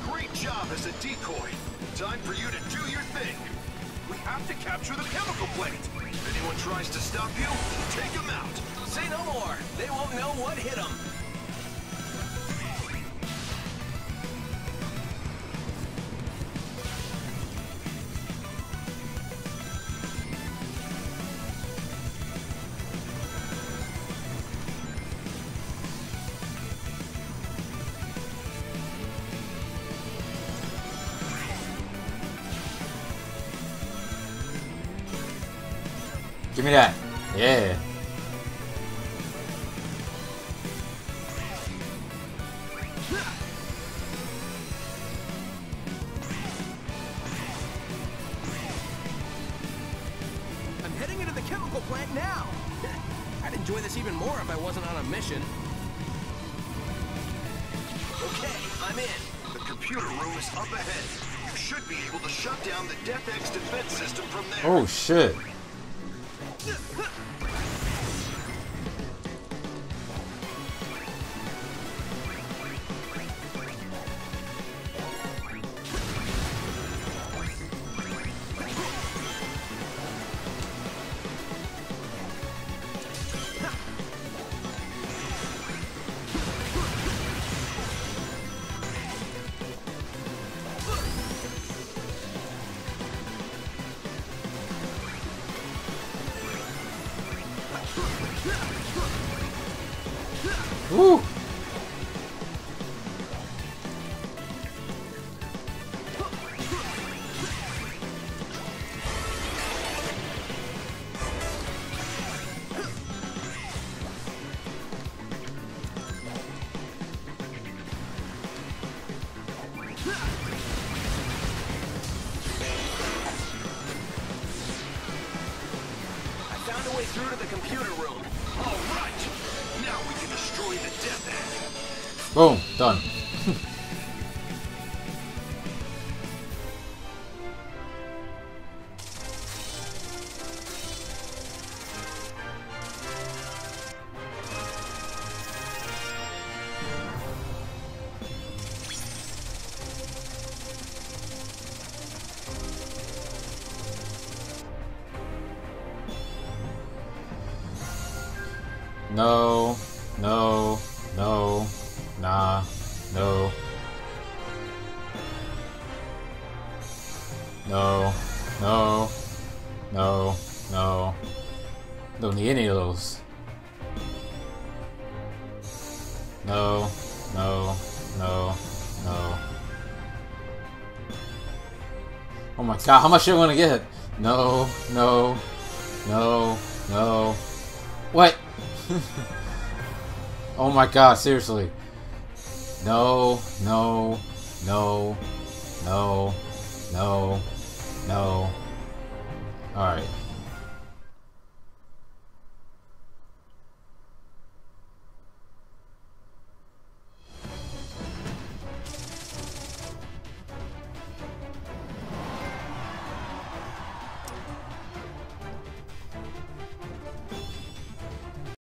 Great job as a decoy. Time for you to do your thing. We have to capture the chemical plate. If anyone tries to stop you, take them out. Say no more. They won't know what hit them. Give me that. Yeah. I'm heading into the chemical plant now. I'd enjoy this even more if I wasn't on a mission. Okay, I'm in. The computer room is up ahead. You should be able to shut down the Death X defense system from there. Oh shit. Woo! I found a way through to the computer room. All right. Now we can destroy the Death Egg. Boom, done. No, no, no, nah, no. No, no, no, no. Don't need any of those. No, no, no, no. Oh my god, how much are you gonna get? No, no, no, no. What? Oh my god, seriously. No, no, no, no, no, no. Alright.